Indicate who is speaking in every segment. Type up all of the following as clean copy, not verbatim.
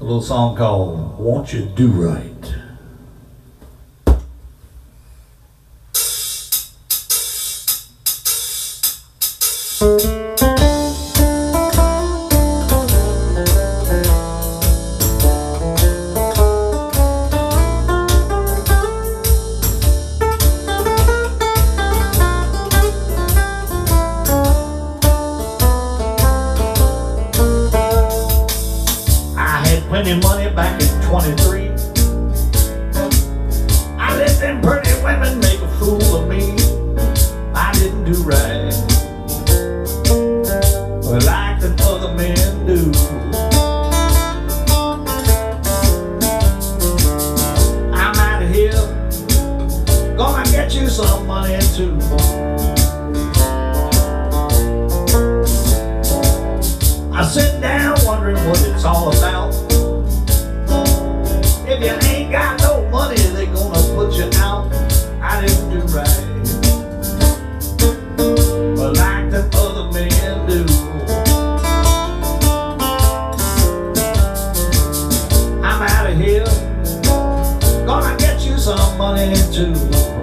Speaker 1: A little song called Won't You Do Right. Plenty money back in 23. I let them pretty women make a fool of me. I didn't do right, but like them other men do. I'm out of here, gonna get you some money too. I sit down wondering what it's all about. If you ain't got no money, they gonna put you out. I didn't do right, but like them other men do. I'm out of here, gonna get you some money too.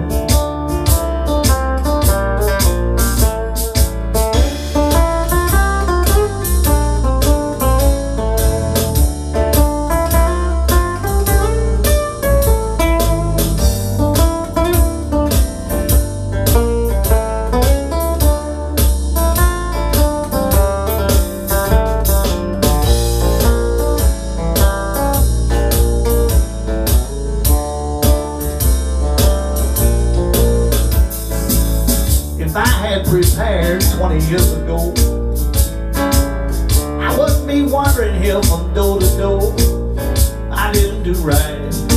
Speaker 1: If I had prepared 20 years ago, I wouldn't be wandering here from door to door. I didn't do right,